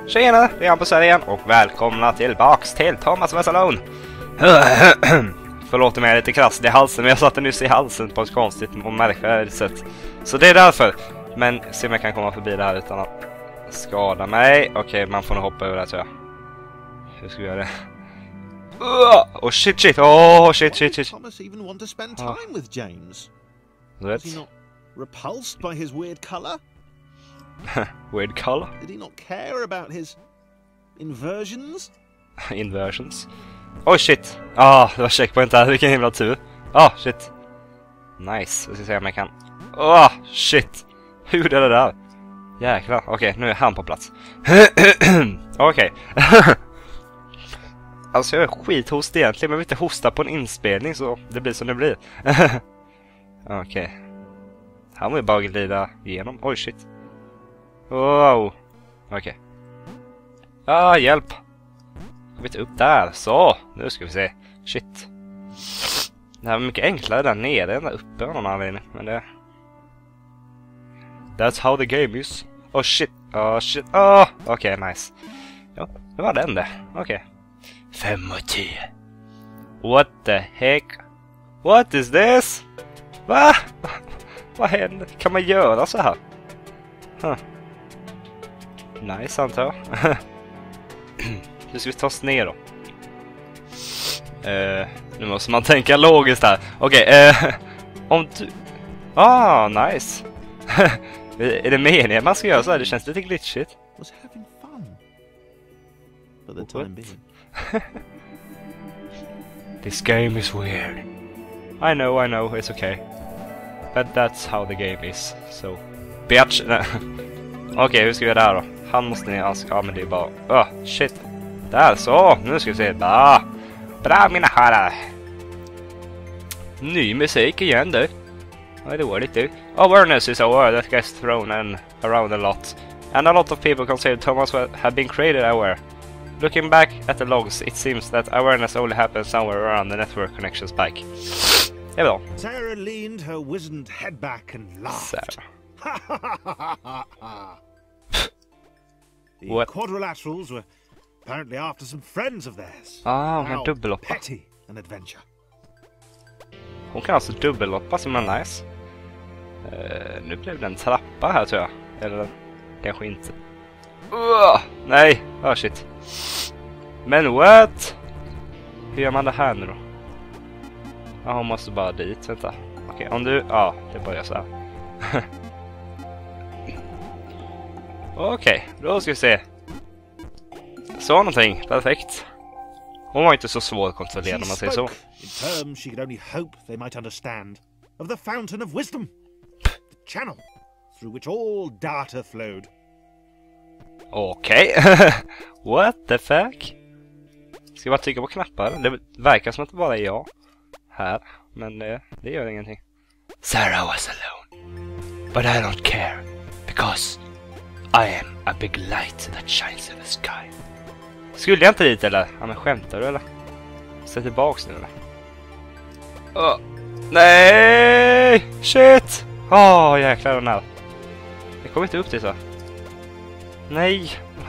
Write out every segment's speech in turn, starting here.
Tjena, det är Hampus här igen och välkomna tillbaks till Thomas Wessalone. Förlåt mig, jag är lite krass i halsen, men jag satte nyss i halsen på ett konstigt och märkligt sätt. Så det är därför. Men se om jag kan komma förbi det här utan att skada mig. Okej, man får nog hoppa över det tror jag. Hur ska vi göra det? Oh shit. Oh shit. Thomas even want to spend time with James? Was he not repulsed by his weird color? Weird color? Did he not care about his inversions? Inversions? Oh shit! Det var checkpoint där, vilken himla tur. Shit. Nice, jag ska se om jag kan. Shit! Hur gjorde jag det där? Jäklar, okej, nu är han på plats. Okej. Alltså jag är skithostig egentligen, men jag vill inte hosta på en inspelning så det blir som det blir. Okej. Han må ju bara glida igenom. Oj shit. Wow. Okej. Hjälp. Kom inte upp där. Så, nu ska vi se. Shit. Det här var mycket enklare där nere än där uppe av någon anledning. Men det... That's how the game is. Oh shit. Okej, nice. Ja, det var den det. Okej. 5 och 10. What the heck? What is this? Va? Vad händer? Kan man göra så här? Nice antar jag. Nu ska vi ta oss ner då. Nu måste man tänka logiskt här. Okej, om du... nice. Är det meningen man ska göra så här? Det känns lite glitchigt. Was having fun. For the time being. This game is weird. I know, it's okay. But that's how the game is. So, bitch. Okej, hur ska vi göra där då? Han måste ner, men det är bara... shit. Där, så. Nu ska vi se. Bra, mina herrar. Ny musik igen, du. Vad är det dåligt, du? Awareness is a word that gets thrown around a lot. And a lot of people consider Thomas have been created aware. Looking back at the logs, it seems that awareness only happens somewhere around the network connections back. Det är bra. Sarah leaned her wizened head back and laughed. The quadrilaterals were apparently after some friends of theirs. Hon dubbelloppa. Petty an adventure. Hon kan alltså dubbelloppa som är nice. Nu blev det en trappa här tror jag. Eller kanske inte. Nej, shit. Men what? Hur gör man det här nu då? Hon måste bara dit, vänta. Okej, om du... det börjar så här. Okej, då ska vi se. Så någonting, perfekt. Hon var inte så svår att kontrollera om man säger så. In terms she could only hope they might understand. Of the fountain of wisdom. The channel through which all data flowed. Okej. What the fuck? Ska jag bara trycka på knappar? Det verkar som att det bara är jag här. Men det gör ingenting. Sarah was alone. But I don't care. Because I am a big light that shines in the sky. Skulle jag inte dit eller? Men skämtar du eller? Sätt tillbaks nu eller? Nej! Shit! Jäklar den här. Jag kommer inte upp dit så. Nej!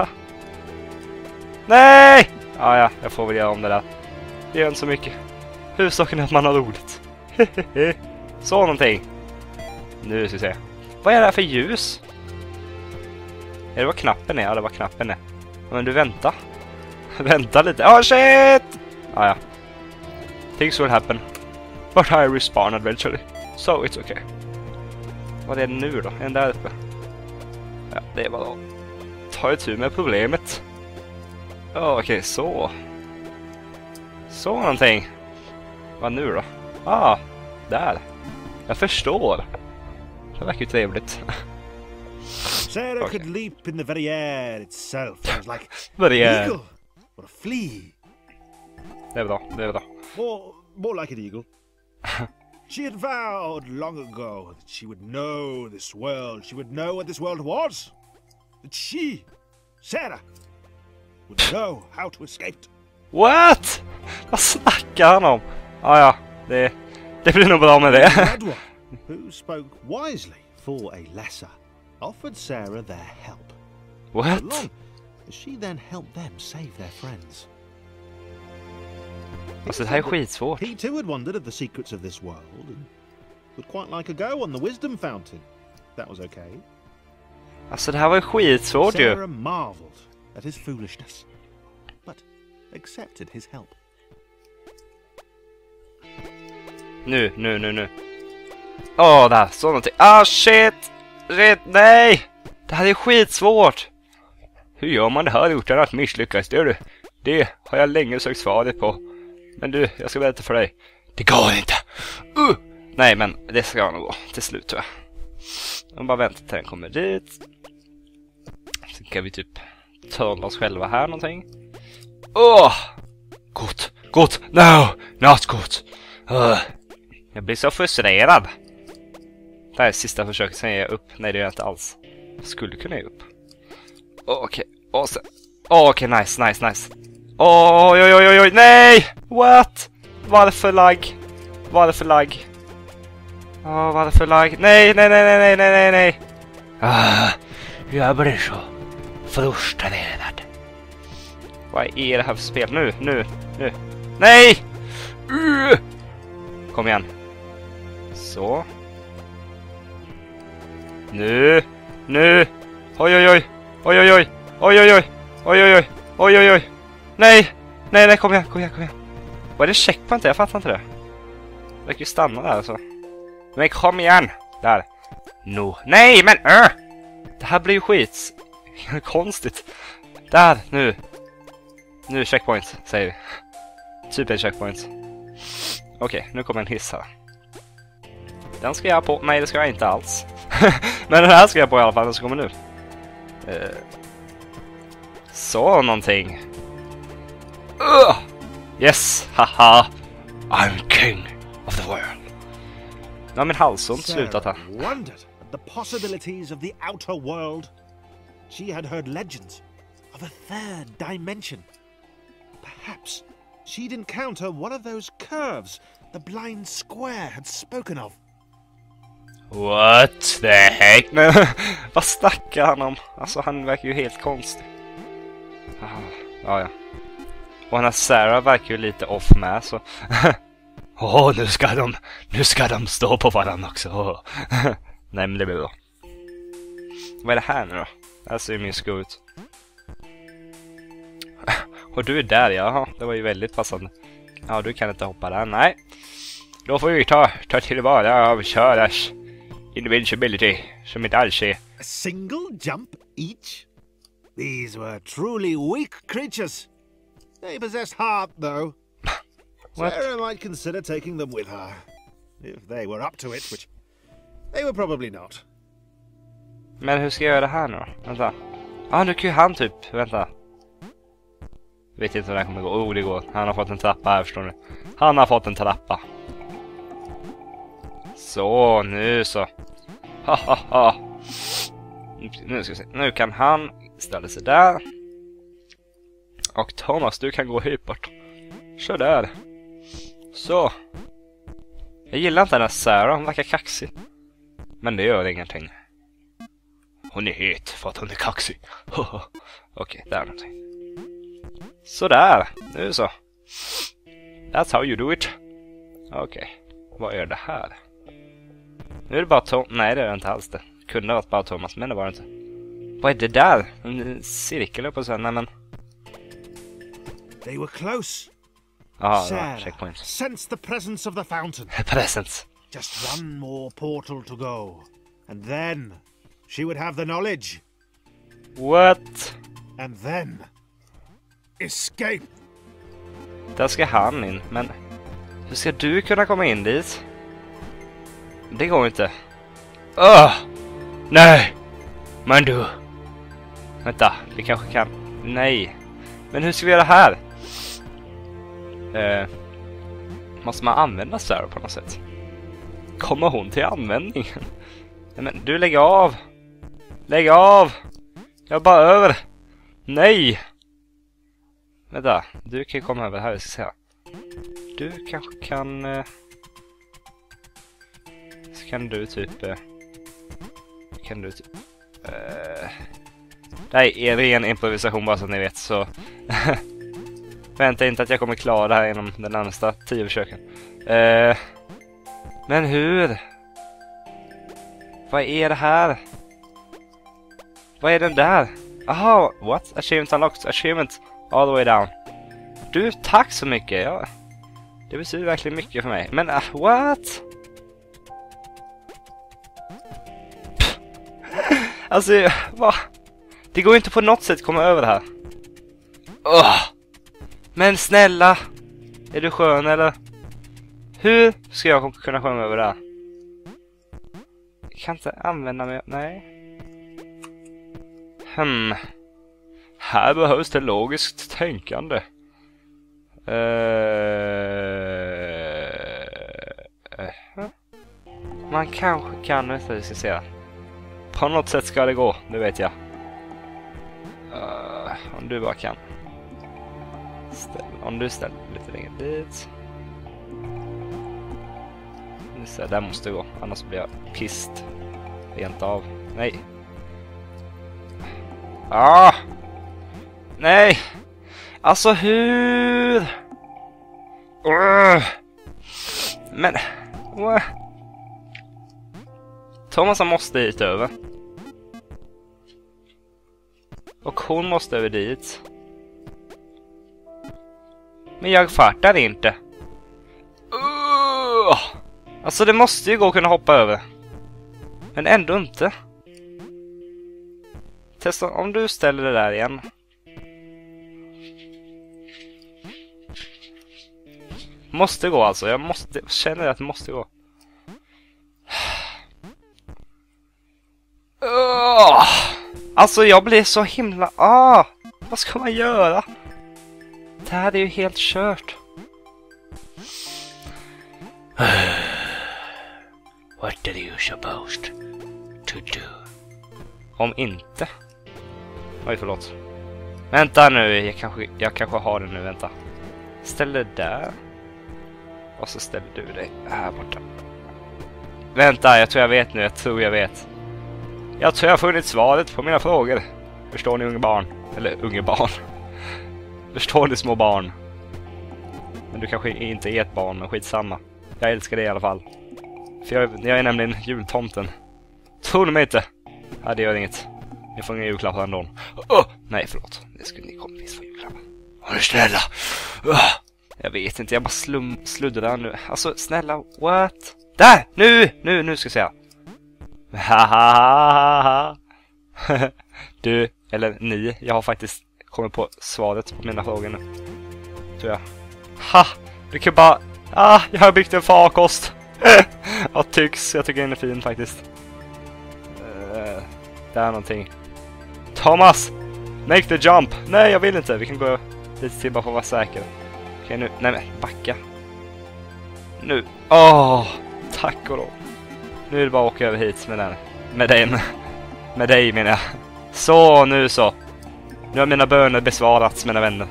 Nej! Jag får väl göra om det där. Det gör inte så mycket. Huvudsaken är att man har roligt. Så någonting. Nu ska vi se. Vad är det här för ljus? Är det vad knappen är? Ja, det var knappen är. Men du vänta. Vänta lite. Shit! Things will happen. But I respawn eventually. So it's okay. Vad är det nu då? Är den där uppe? Ja, det är bara ta itu med problemet. Okej, så. Så någonting. Vad nu då? Där. Jag förstår. Det verkar ju trevligt. Sarah could leap in the very air itself. It was like an eagle or a flea. Det är bra. More like an eagle. She had vowed long ago that she would know this world. She would know what this world was. That she, Sarah, would know how to escape. What? Vad snackar han om? Det blir nog bra med det. Edward, who spoke wisely for a lesser, offered Sarah their help. What? She then helped them save their friends. Alltså det här är skitsvårt. He too had wondered at the secrets of this world and would quite like a go on the wisdom fountain. That was okay. Alltså det här var ju skitsvårt ju. Sarah marveled at his foolishness, but accepted his help. Nu. Åh, där så någonting. Ah, shit! Nej! Det här är skitsvårt. Hur gör man det här utan att misslyckas? Det har jag länge sökt svaret på. Men du, jag ska berätta för dig. Det går inte. Nej, men det ska nog gå till slut, tror jag. Jag bara väntar till den kommer dit. Sen kan vi typ törna oss själva här någonting. Gott. No, not gott. Jag blir så frustrerad. Det här är sista försöket, sen är jag upp. Nej, det är jag inte alls. Jag skulle kunna ge upp. Okej, och sen. Okej, nice. Oj, nej! What? Varför lag? Varför lag? Nej. Jag blir så frustrerad. Vad är det här för spel? Nu. Nej! Kom igen. Så. Nu. Oj. Nej, kom igen. Vad är det checkpoint? Jag fattar inte det. Jag verkar ju stanna där alltså. Men kom igen. Där. No. Nej, men det här blir ju skit. Konstigt. Där, nu. Nu checkpoint, säger vi. Typ en checkpoint. Okej, nu kommer en hiss här. Den ska jag på. Nej, det ska jag inte alls. Men den här ska jag på i alla fall. Den ska komma nu. Så någonting. Yes, haha. I'm king of the world. Nu har min halsont slutat här. Wondered at the possibilities of the outer world. She had heard legends of a third dimension. Perhaps she'd encounter one of those curves the blind square had spoken of. What the heck? Vad snackar han om? Alltså han verkar ju helt konstig. Ja. Och den här Sarah verkar ju lite off med så. Nu ska de stå på varandra också. Nej, men det blir bra. Vad är det här nu då? Det här ser ju min sko ut. Och du är där, jaha. Det var ju väldigt passande. Ja, du kan inte hoppa där, nej. Då får vi ta tillvara av körars invincibility som inte alls är. A single jump each? These were truly weak creatures. They possessed heart, though. Sarah might consider taking them with her. If they were up to it, which they were probably not. Men hur ska jag göra det här nu då? Vänta. Nu kan ju han typ. Vänta. Vet inte hur det här kommer gå. Det går. Han har fått en trappa här, förstår ni. Han har fått en trappa. Så, nu så. Nu ska vi se. Nu kan han ställa sig där. Och Thomas, du kan gå hypert. Kör där. Så. Jag gillar inte den här Sarah, hon verkar kaxig. Men det gör ingenting. Hon är het för att hon är kaxig. Okej, där är någonting. Sådär, nu så. That's how you do it. Okej, vad är det här? Nu är det bara Thomas. Nej, det är det inte alls det. Kunde ha varit bara Thomas, men det var det inte. Vad är det där? En cirkel upp och sen, nej men. They were close. Sarah checkpoint. Sensed the presence of the fountain. Presence. Just one more portal to go. And then she would have the knowledge. What? And then escape. Där ska han in, men hur ska du kunna komma in dit? Det går inte. Nej! Men du. Vänta, vi kanske kan. Nej. Men hur ska vi göra här? Måste man använda Sarah på något sätt? Kommer hon till användning? Nej, men du lägger av. Lägg av. Jag bara över. Nej. Vänta, du kan ju komma över här, jag ska se. Du kanske kan... Så kan du typ... Det här är ren improvisation bara så att ni vet, så vänta inte att jag kommer klara det här inom den närmsta 10 försöken. Men hur? Vad är det här? Vad är den där? Aha, what? Achievement unlocked. Achievement all the way down. Du, tack så mycket. Ja, det betyder verkligen mycket för mig. Men, what? Alltså, vad? Det går inte på något sätt komma över det här. Men snälla! Är du skön eller? Hur ska jag kunna komma över det här? Jag kan inte använda mig... Nej. Här behövs det logiskt tänkande. Man kanske kan... Vi ska se. På något sätt ska det gå, det vet jag. Om du bara kan. Om du ställer lite längre dit. Där måste det gå, annars blir jag pissed. Rent av. Nej. Nej. Alltså hur? Men Thomas måste hit över. Och hon måste över dit. Men jag fattar inte. Alltså det måste ju gå att kunna hoppa över. Men ändå inte. Testa om du ställer det där igen. Måste gå alltså. Jag känner att det måste gå. Alltså jag blir så himla... vad ska man göra? Det här är ju helt kört. What are you supposed to do? Om inte. Oj, förlåt. Vänta nu, jag kanske har det nu, vänta. Ställ det där. Och så ställer du dig här borta. Vänta, jag tror jag vet nu, jag tror jag vet. Jag tror jag har funnit svaret på mina frågor. Förstår ni, unga barn? Eller unga barn. Förstår ni, små barn? Men du kanske inte är ett barn, men skitsamma. Jag älskar det i alla fall. För jag är nämligen jultomten. Tror ni mig inte? Ja, det gör inget. Ni får inga julklappar ändå. Nej, förlåt. Det skulle ni komma visst få julklappar. Var snälla. Jag vet inte, jag bara sluddrar nu. Alltså, snälla, what? Där! Nu ska jag säga. Hahaha. Du, eller ni, jag har faktiskt kommit på svaret på mina frågor nu. Tror jag. Du kan bara... jag har byggt en farkost. Jag tycker den är fin faktiskt. Det är någonting. Thomas! Make the jump! Nej, jag vill inte. Vi kan gå lite till bara för att vara säker. Okej, nu. Nej, men backa. Nu. Tack och lov. Nu är det bara att åka över hit med den. Med dig menar jag. Så, nu så. Nu har mina böner besvarats, mina vänner.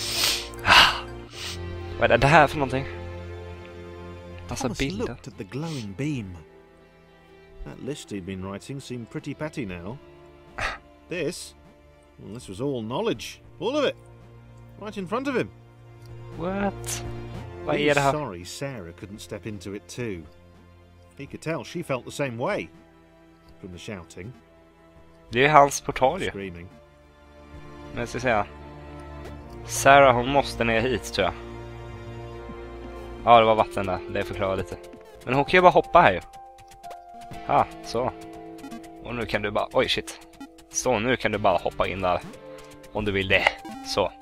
Vad är det här för någonting? Thomas looked at the glowing beam. That list he'd been writing seemed pretty petty now. This was all knowledge. All of it. Right in front of him. What? What är det här? Sorry Sarah couldn't step into it too. He could tell she felt the same way. From the shouting. Det är hans portal ju. Screaming. Men jag ska säga. Sarah, hon måste ner hit tror jag. Ja, det var vatten där. Det förklarar lite. Men hon kan ju bara hoppa här ju. Så. Och nu kan du bara... Oj, shit. Så, nu kan du bara hoppa in där. Om du vill det. Så.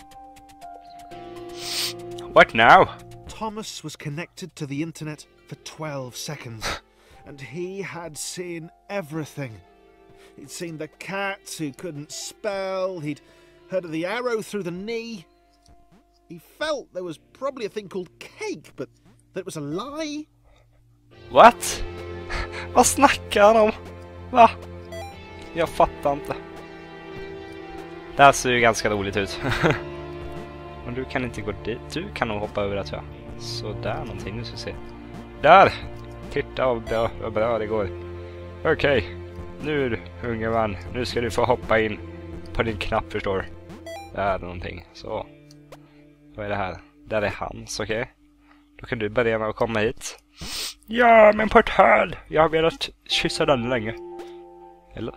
What now? Thomas was connected to the internet for 12 seconds. And he had seen everything. He'd seen the cat who couldn't spell. He'd heard of the arrow through the knee. He felt there was probably a thing called cake, but that it was a lie. What? Vad snackar han om? Va? Jag fattar inte. Det här ser ju ganska roligt ut. Men du kan inte gå dit. Du kan nog hoppa över det tror jag. Så där någonting, nu ska vi se. Där! Titta vad bra det går. Okej. Nu unge man, nu ska du få hoppa in på din knapp, förstår du. Det är någonting. Så. Vad är det här? Där är hans, okej. Då kan du börja med att komma hit. Ja, men portal! Jag har velat kyssa den länge. Eller?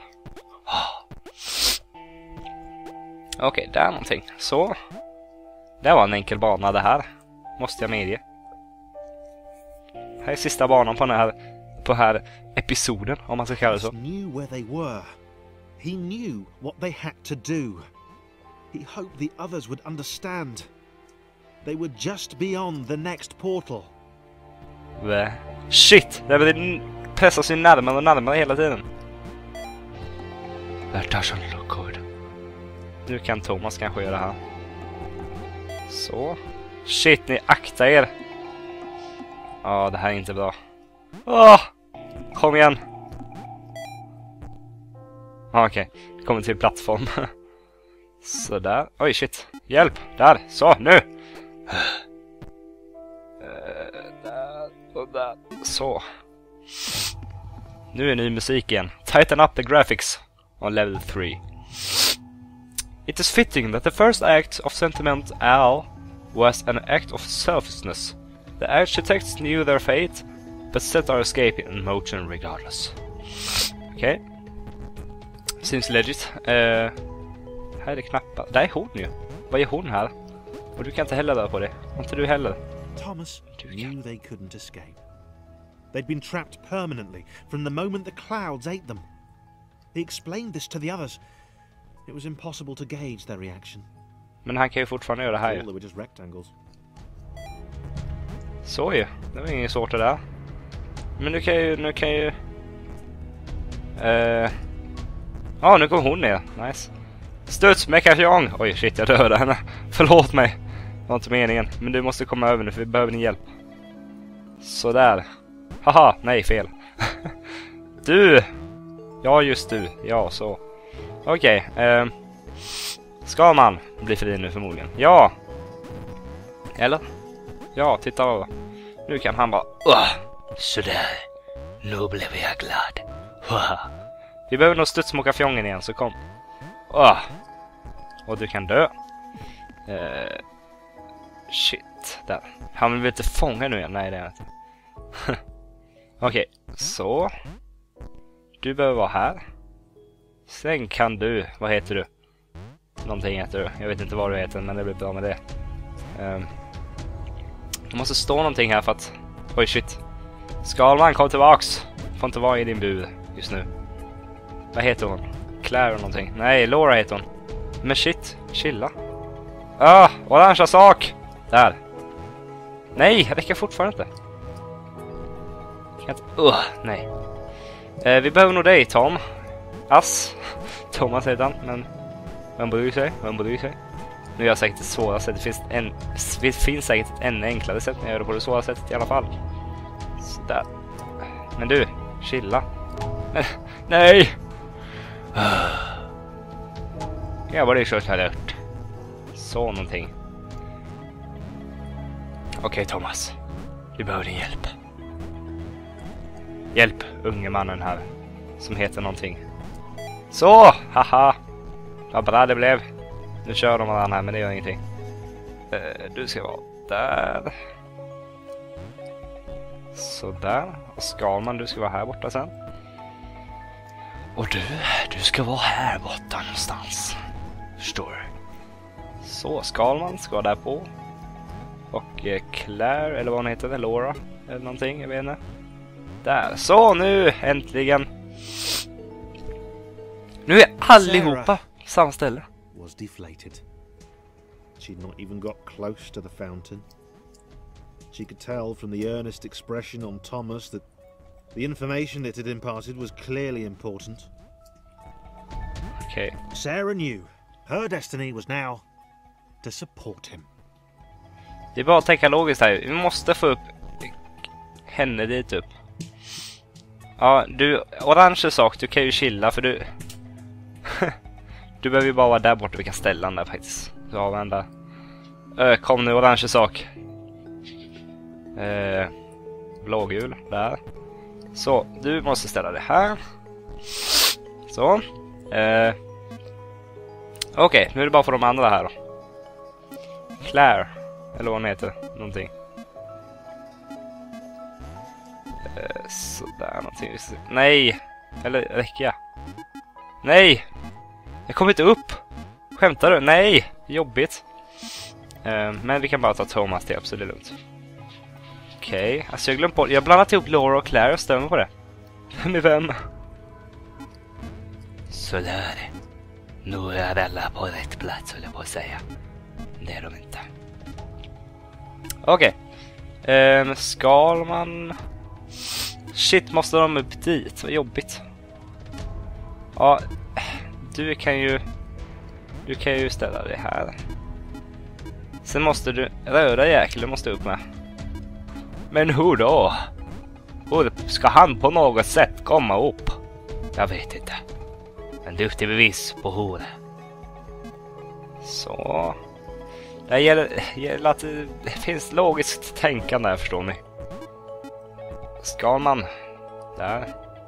Okej, där är någonting. Så. Det var en enkel bana det här. Måste jag medge. Här är sista banan på här episoden, om man ska kalla det så. He knew where they were. He knew what they had to do. He hoped the others would understand. They were just beyond the next portal. Shit! Det pressas ju närmare och närmare hela tiden. That doesn't look good. Nu kan Thomas kanske göra det här. Så. Shit, ni aktar er. Ja, det här är inte bra. Kom igen. Okej, det kommer till plattform. Sådär. Oj, shit. Hjälp. Där. Så, nu. Där och där. Så. Nu är ny musik igen. Tighten up the graphics on level 3. It is fitting that the first act of Sentiment Al was an act of selflessness. The architects knew their fate, but set our escape in motion regardless. Okay. Seems legit. Här är det knappar. Där är hon ju. Vad är hon här? Och du kan inte heller röra på det. Inte du heller. Thomas knew they couldn't escape. They'd been trapped permanently from the moment the clouds ate them. He explained this to the others. It was impossible to gauge their reaction. Men han kan ju fortfarande göra det här ju. They were just rectangles. Så ju. Det var inget svårt det där. Men nu kan ju... nu går hon ner. Nice. Studs med kafjong! Oj, shit, jag dödade henne. Förlåt mig. Det var inte meningen. Men du måste komma över nu, för vi behöver din hjälp. Sådär. Haha, nej, fel. Du! Ja, just du. Ja, så. Okej. Ska man bli fri nu förmodligen? Ja! Eller? Ja, titta då. Nu kan han bara... Sådär. Nu blev jag glad. Vi behöver nog studsmoka fjongen igen, så kom. Och du kan dö. Shit. Där. Han vill inte fånga nu igen. Nej, det är inte. Okej, så. Du behöver vara här. Sen kan du... Vad heter du? Någonting heter du. Jag vet inte vad du heter, men det blir bra med det. Det måste stå någonting här för att... Oj, shit. Skalman, kom tillbaks. Får inte vara i din bur just nu. Vad heter hon? Claire eller någonting. Nej, Laura heter hon. Men shit, chilla. Orangea sak! Där. Nej, jag räcker fortfarande inte. Kan inte... nej. Vi behöver nog dig, Tom. Thomas heter han, men... Vem bryr sig? Nu är jag säkert det svåra sättet. Det finns säkert ett ännu enklare sätt, men jag gör det på det svåra sättet i alla fall. Sådär. Men du, chilla. Nej! Jag var det kört här rätt. Så någonting. Okej, Thomas. Du behöver din hjälp. Hjälp unge mannen här. Som heter någonting. Så! Haha! Vad bra det blev. Nu kör de varandra här, men det gör ingenting. Du ska vara där. Sådär. Och Skalman, du ska vara här borta sen. Och du ska vara här borta någonstans. Förstår du? Så, Skalman ska vara där på. Och Claire, eller vad hon heter, Laura. Eller någonting, jag vet inte. Där. Så, nu äntligen. Nu är allihopa samma ställe. Was deflated. She'd not even got close to the fountain. She could tell from the earnest expression on Thomas that the information it had imparted was clearly important. Okay. Sarah knew her destiny was now to support him. Det är bara att tänka logiskt här. Vi måste få upp henne dit upp. Ja, du, orange sak, du kan ju chilla för du... Du behöver ju bara vara där borta, vi kan ställa den där faktiskt. Så har vi den där. Kom nu, orange sak. Blågul, där. Så, du måste ställa det här. Så. Okej, nu är det bara för de andra här då. Claire, eller vad hon heter, någonting. Sådär, någonting. Nej! Eller räcker jag? Nej! Jag kommer inte upp! Skämtar du? Nej! Jobbigt. Men vi kan bara ta Thomas till, så det är lugnt. Okej, alltså jag glömde på. Jag har blandat ihop Laura och Claire och stämmer på det. Vem är vem? Sådär. Nu är alla på rätt plats, höll jag på att säga. Det är de inte. Okej. Skal man... Shit, måste de upp dit? Vad jobbigt. Ja, du kan ju ställa dig här. Sen måste du... Röda jäkel, måste upp med. Men hur då? Hur ska han på något sätt komma upp? Jag vet inte. En duktig bevis på hur. Så. Det gäller att det finns logiskt tänkande här, förstår ni. Ska man... Där.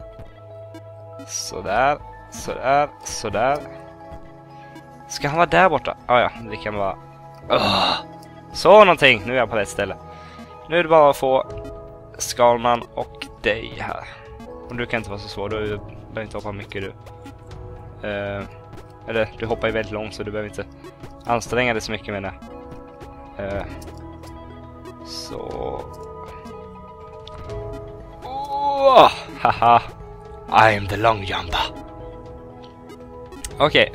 Sådär. Sådär. Sådär. Ska han vara där borta? Ja, det kan vara... Så någonting. Nu är jag på rätt ställe. Nu är det bara att få Skalman och dig här. Och du kan inte vara så svår. Du behöver inte hoppa mycket du. Eller du hoppar ju väldigt långt så du behöver inte anstränga dig så mycket med det. Så... Haha. I am the long jumper. Okej.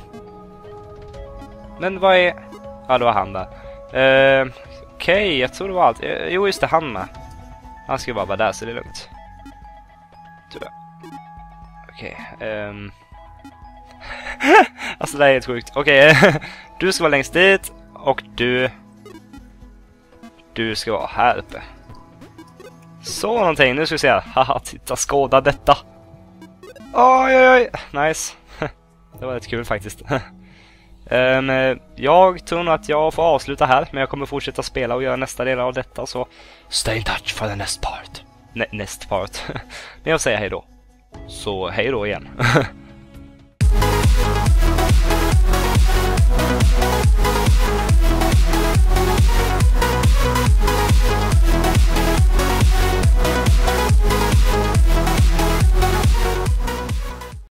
Men vad är... Ja, det var han där. Okej, jag tror det var allt. Jo, just det, han med. Han ska bara vara där så det är lugnt. Okej. Alltså det här är helt sjukt. Okej, du ska vara längst dit. Och du ska vara här uppe. Så någonting, nu ska vi se. Haha, titta, skåda detta. Oj, nice. Det var rätt kul faktiskt. Jag tror nog att jag får avsluta här, men jag kommer fortsätta spela och göra nästa del av detta, så stay in touch for the next part. Next part. Men jag säger hej då. Så hej då igen.